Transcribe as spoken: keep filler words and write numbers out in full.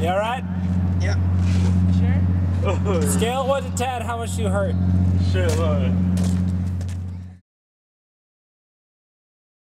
You alright? Yeah. Sure? Scale one to ten, how much you hurt? Shit, look.